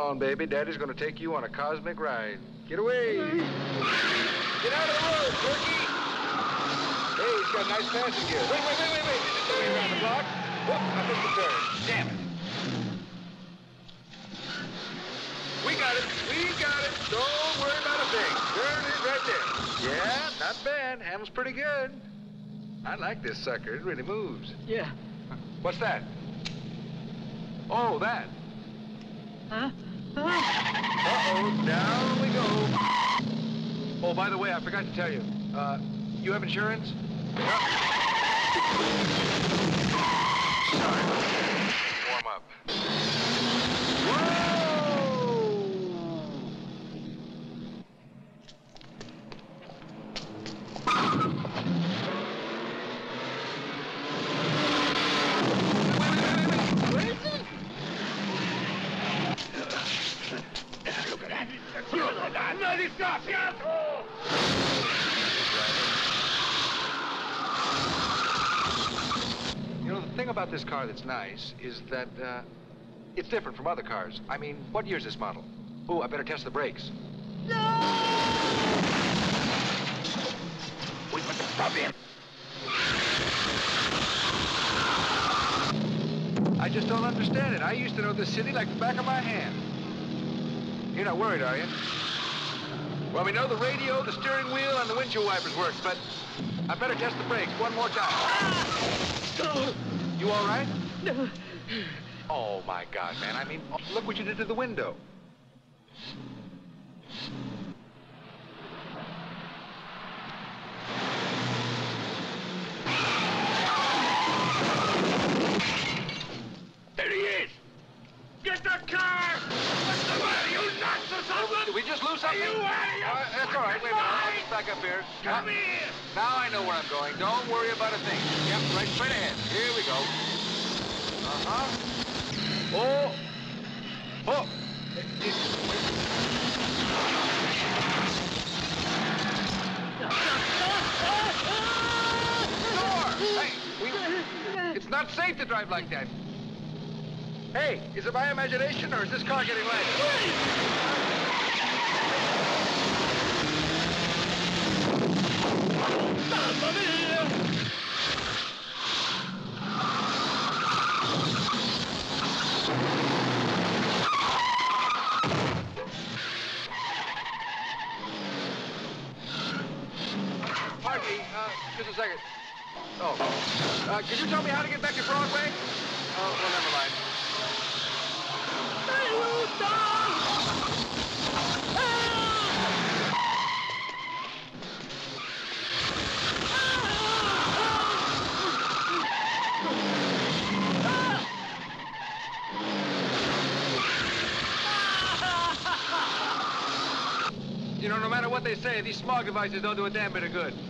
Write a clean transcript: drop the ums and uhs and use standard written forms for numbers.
on, baby. Daddy's gonna take you on a cosmic ride. Get away. Get out of the road, Turkey. Hey, he's got nice passing gear. Wait. Just go around the block. Whoop, I missed the turn. Damn it. We got it. Don't worry about a thing. Turn is right there. Yeah, not bad. Handles pretty good. I like this sucker. It really moves. Yeah. What's that? Oh, that. Huh? Uh-oh, down we go. Oh, by the way, I forgot to tell you. You have insurance? Sorry. Warm up. Whoa! You know, the thing about this car that's nice is that, it's different from other cars. I mean, what year's this model? Oh, I better test the brakes. Wait, stop him! I just don't understand it. I used to know this city like the back of my hand. You're not worried, are you? Well, we know the radio, the steering wheel, and the windshield wipers work, but I better test the brakes one more time. You all right? Oh, my God, man. I mean, look what you did to the window. There he is! Get the car! What's the matter, you nuts or something? Did we just lose something? Are you out of your That's all right. Wait a minute. I'll just back up here. Come here! Now I know where I'm going. Don't worry about a thing. Yep, right straight ahead. Here we go. Uh-huh. Oh! Oh! Door! Hey, it's not safe to drive like that. Hey, is it my imagination or is this car getting lighter? Pardon me, just a second. Oh, could you tell me how to get back to Broadway? Oh, well, never mind. You know, no matter what they say, these smog devices don't do a damn bit of good.